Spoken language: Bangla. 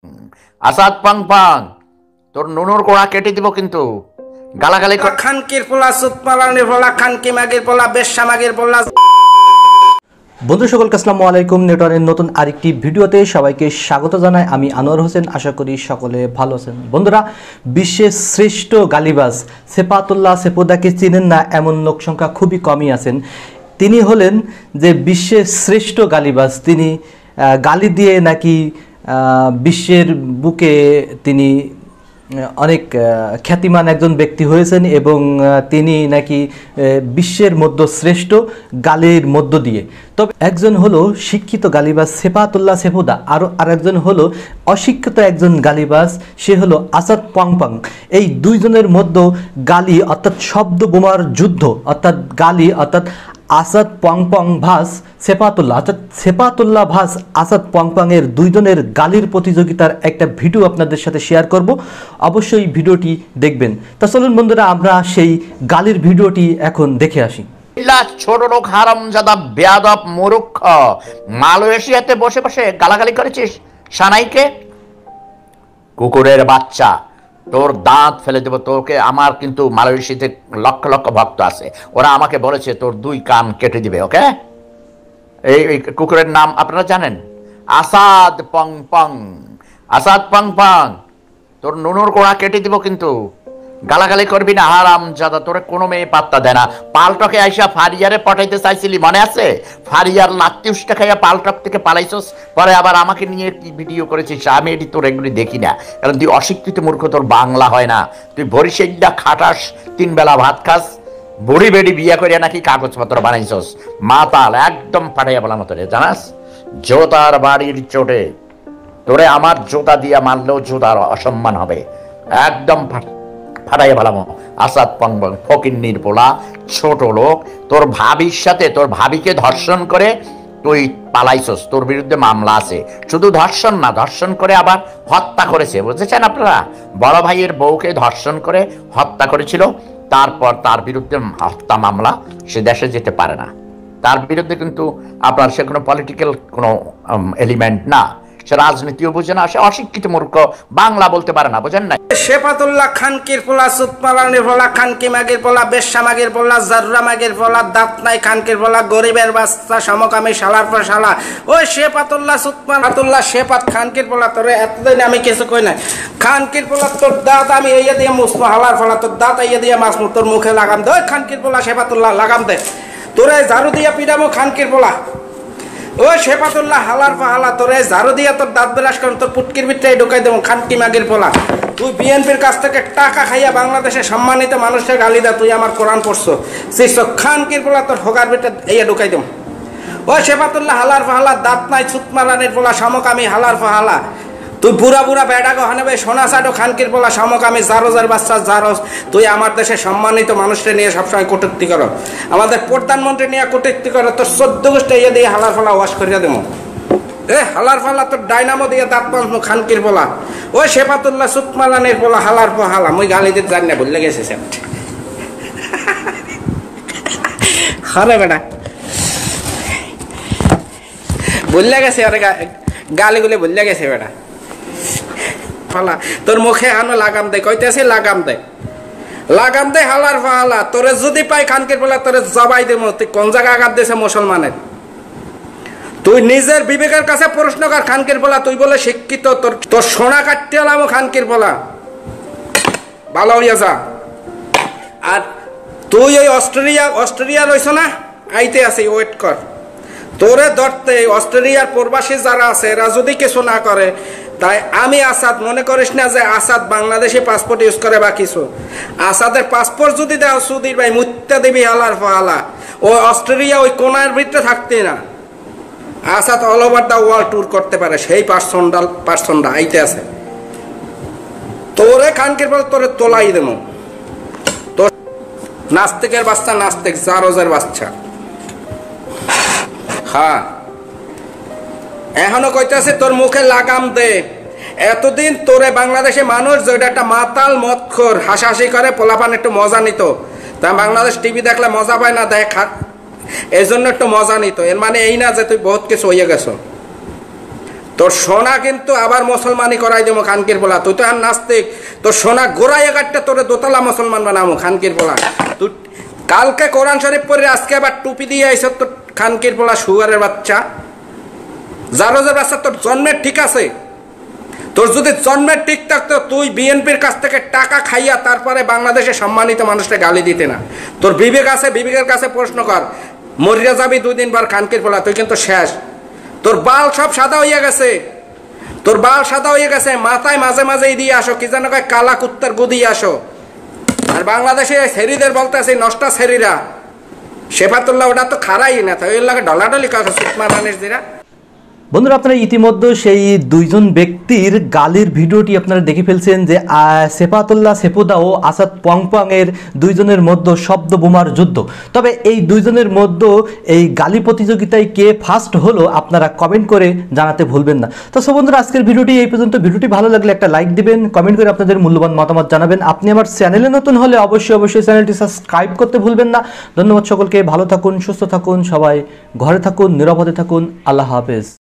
আসাদ পাং পাং, তোর নুনুর কোড়া কেটে দিব কিন্তু। গালাগালি খানকির পোলা, সুতমালানির পোলা, খানকি মাগির পোলা, বেশ্যা মাগির পোলা। বন্ধু সকলকে আসসালামু আলাইকুম। নেটওয়ার্কের নতুন আরেকটি ভিডিওতে সবাইকে স্বাগত জানাই। আমি আনোয়ার হোসেন, আশা করি সকলে ভালো আছেন। বন্ধুরা, বিশ্বের শ্রেষ্ঠ গালিবাজ সেফাতুল্লাহ সেফুদাকে চিনেন না এমন লোক সংখ্যা খুবই কমই আছেন। তিনি হলেন যে বিশ্বের শ্রেষ্ঠ গালিবাজ। তিনি গালি দিয়ে নাকি বিশ্বের বুকে তিনি অনেক খ্যাতিমান একজন ব্যক্তি হয়েছেন এবং তিনি নাকি বিশ্বের মধ্যে শ্রেষ্ঠ গালির মধ্য দিয়ে। তবে একজন হলো শিক্ষিত গালিবাজ সেফাতুল্লাহ সেফুদা, আরেকজন হলো অশিক্ষিত একজন গালিবাজ, সে হলো আসাদ পাং পাং। এই দুইজনের মধ্যে গালি অর্থাৎ শব্দ বোমার যুদ্ধ, অর্থাৎ গালি অর্থাৎ আসাদ পাং পাং ভাস সেফাতুল্লাহ, অর্থাৎ সেফাতুল্লাহ ভাস আসাদ পাং পাং এর দুইজনের গালির প্রতিযোগিতার একটা ভিডিও আপনাদের সাথে শেয়ার করব। অবশ্যই ভিডিওটি দেখবেন। তা চলুন বন্ধুরা, আমরা সেই গালির ভিডিওটি এখন দেখে আসি। ছোট লোক, হারামজাদা, বেয়াদব, মূর্খ, মালয়েশিয়াতে বসে বসে গালাগালি করেছিস সানাইকে। কুকুরের বাচ্চা, তোর দাঁত ফেলে দেবো তোকে। আমার কিন্তু মালয়েশিয়াতে লক্ষ লক্ষ ভক্ত আছে, ওরা আমাকে বলেছে তোর দুই কান কেটে দিবে। ওকে, এই কুকুরের নাম আপনারা জানেন, আসাদ পাং পাং। আসাদ পাং পাং, তোর নুনুর কোড়া কেটে দিব কিন্তু। গালাগালি করবি না হারামজাদা, তোরে কোনো মেয়ে পাত্তা দেয় না। পালটকে আইসা ফারিয়ারে পটাইতে চাইছিলি, মনে আছে? ফারিয়ার লাত্তি উষ্টা খাইয়া পালটক থেকে পালাইছস, পরে আবার আমাকে নিয়ে কি ভিডিও করেছিস। আমি এটি তোর এগুলি দেখি না, কারণ তুই অশিক্ষিত মূর্খ, তোর বাংলা হয় না। তুই বরিশাইডা খাটাস, 3 বেলা ভাত খাস, বুড়ি বেড়ি বিয়া করিয়া নাকি কাগজপত্র বানাইছস। মাতাল, একদম ফাটাইয়া বলা মতো রে, জানাস? জোতার বাড়ির চোটে তোরে আমার জোতা দিয়া মারলেও জোতার অসম্মান হবে। একদম ফাটাইয়া ভালামো। আসাদ পাং পাং ফকিন্নির পোলা, ছোট লোক। তোর ভাবির সাথে, তোর ভাবিকে ধর্ষণ করে তুই পালাইছস, তোর বিরুদ্ধে মামলা আছে। শুধু ধর্ষণ না, ধর্ষণ করে আবার হত্যা করেছে, বুঝেছেন আপনারা? বড় ভাইয়ের বউকে ধর্ষণ করে হত্যা করেছিল, তারপর তার বিরুদ্ধে হত্যা মামলা। সে দেশে যেতে পারে না। তার বিরুদ্ধে কিন্তু আপনার সে কোনো পলিটিক্যাল কোনো এলিমেন্ট না, সে রাজনীতিও বুঝে না, সে অশিক্ষিত মূর্খ, বাংলা বলতে পারে না, বুঝেন না? সেফাতুল্লাহ খানকির পোলা, সুতমালানির পোলা, খানকি মাগির পোলা, বেশ্যা মাগির পোলা, জাররা মাগির পোলা, দাঁত নাই খানকির পোলা, গরিবের বাচ্চা, সমকামী, শালার পর শালা। ওই সেফাতুল্লাহ সুতমালাতুল্লাহ সেফাত খানকির পোলা, তোরে এতদিন আমি কিছু কই নাই। খানকির পোলা, তোর দাঁত আমি ইয়ে দিয়ে মুসমো, হালার ফলা তোর দাঁত ইয়ে দিয়ে মাসমো, তোর মুখে লাগাম দে। ওই খানকির পোলা সেফাতুল্লাহ লাগাম দে, তোরে ঝাড়ু দিয়া পিটামো খানকির পোলা। ও সেফাতুল্লাহ হালার ফাহালা, তোরে ঝাড়ু দিয়া তোর দাঁত ব্রাশ করুন, তোর পুটকির ভিতরে ঢুকাই দেবো খানকি মাগির পোলা। তুই বিএনপির কাছ থেকে টাকা খাইয়া বাংলাদেশে সম্মানিত মানুষের গালি দা, তুই আমার কোরআন পড়ছো শিষ্য খানকির পোলা, তোর হোগার ভিতরে ইয়ে ঢুকাই দেবো। ও সেফাতুল্লাহ হালার ফাহালা, দাঁত নাই সুতমালানির পোলা, সমকামী, হালার ফাহালা। তুই বুড়া বুড়া বেড়া গহানে ভাই সোনা চাটো খানকির পোলা, সমকামী, জারোজার বাচ্চা জারোজ। তুই আমার দেশের সম্মানিত মানুষকে নিয়ে সবসময় কটূক্তি করো, আমাদের প্রধানমন্ত্রী নিয়ে কটূক্তি করো। তোর 14 গোষ্ঠী ইয়ে দিয়ে হালার ফালা ওয়াশ করিয়া দেবো। এ হালার ফালা, তোর ডাইনামো দিয়ে দাঁত পাঁচমো খানকির পোলা। ওই সেফাতুল্লাহ সুতমালানির পোলা, হালার ফালা। মুই গালি দিতে জানি না, ভুলে গেছে স্যার। হরে বেটা ভুলে গেছে, আরে গালিগুলি ভুলে গেছে বেটা। ফালা তোর মুখে আনো লাগাম দে, কইতেছি লাগাম দে, লাগাম দে হালার ফালা। তোরে যদি পাই খানকির পোলা, তোরে জবাই দেব। তুই কোন জায়গা আঘাত দিয়েছে মুসলমানের? তুই নিজের বিবেকের কাছে প্রশ্ন কর খানকির পোলা। তুই বলে শিক্ষিত, তোর সোনা কাটতে হলাম খানকির পোলা, ভালো হইয়া যা। আর তুই ওই অস্ট্রেলিয়া রইছ না, আইতে আছে, ওয়েট কর। তোরে ধরতে অস্ট্রেলিয়ার প্রবাসী যারা আছে, এরা যদি কিছু না করে, তাই আমি আসাদ, মনে করিস না যে আসাদ বাংলাদেশে পাসপোর্ট ইউজ করে বা কিছু। আসাদের পাসপোর্ট যদি দেও সুধীর ভাই, মুত্তা দিবি হালার ফালা। ও অস্ট্রেলিয়া ওই কোনার ভিতরে থাকতে না, Asad all over the world tour করতে পারে। সেই পার্সনটা আইতে আছে। তোরে খানকির পর তোরে তোলাই দেবো। তোর নাস্তিকের বাচ্চা, নাস্তিক, জারোজের বাচ্চা। হ্যাঁ, এখনো কইতেছে তোর মুখে লাগাম দে। এতদিন তোরে বাংলাদেশে মানুষ যেটা একটা মাতাল মদখোর হাসাহাসি করে, পোলাপান একটু মজা নিত। তা বাংলাদেশ টিভি দেখলে মজা পায় না, দেখা এই জন্য একটু মজা নিত। এর মানে এই না যে তুই বহুত কিছু হইয়া গেছো। তোর সোনা কিন্তু আবার মুসলমানি করাই দেবো খানকির পোলা, তুই তো আর নাস্তিক, তোর সোনা গোড়ায় কাটতে তোরে দোতলা মুসলমান বানাবো খানকির পোলা। তুই কালকে কোরআন শরীফ পড়ে আজকে আবার টুপি দিয়ে আইস তোর খানকির পোলা সুগারের বাচ্চা, জারজের বাচ্চা। তোর জন্মের ঠিক আছে, তোর যদি জন্মের ঠিক থাকতো তুই বিএনপির কাছ থেকে টাকা খাইয়া তারপরে বাংলাদেশে সম্মানিত মানুষকে গালি দিতে না। তোর বিবেক আছে, বিবেকের কাছে প্রশ্ন কর, মরিয়া যাবি 2 দিন বার খানকির পোলা, তুই কিন্তু শেষ। তোর বাল সব সাদা হইয়া গেছে, তোর বাল সাদা হয়ে গেছে, মাথায় মাঝে মাঝে দিয়ে আসো, কি যেন কয় কালা কুত্তার গুদি আসো। আর বাংলাদেশে সেরিদের বলতে আছে নষ্টা সেরিরা, শেফাতুল্লাহ ওটা তো খারাই না, তো ওই লাগে ডলাডলি কথা সুতমা রানিস দিরা। বন্ধুরা, আপনারা ইতিমধ্যে সেই 2জন ব্যক্তির গালির ভিডিওটি আপনারা দেখে ফেলছেন যে সেফাতুল্লাহ সেফুদা ও আসাদ পংপং এর 2জনের মধ্যে শব্দ বোমার যুদ্ধ। তবে এই 2জনের মধ্যে এই গালি প্রতিযোগিতায় কে ফার্স্ট হলো আপনারা কমেন্ট করে জানাতে ভুলবেন না। তো সব বন্ধুরা, আজকের ভিডিওটি এই পর্যন্ত। ভিডিওটি ভালো লাগলে একটা লাইক দিবেন, কমেন্ট করে আপনাদের মূল্যবান মতামত জানাবেন। আপনি আমার চ্যানেলে নতুন হলে অবশ্যই চ্যানেলটি সাবস্ক্রাইব করতে ভুলবেন না। ধন্যবাদ সকলকে, ভালো থাকুন, সুস্থ থাকুন, সবাই ঘরে থাকুন, নিরাপদে থাকুন। আল্লাহ হাফেজ।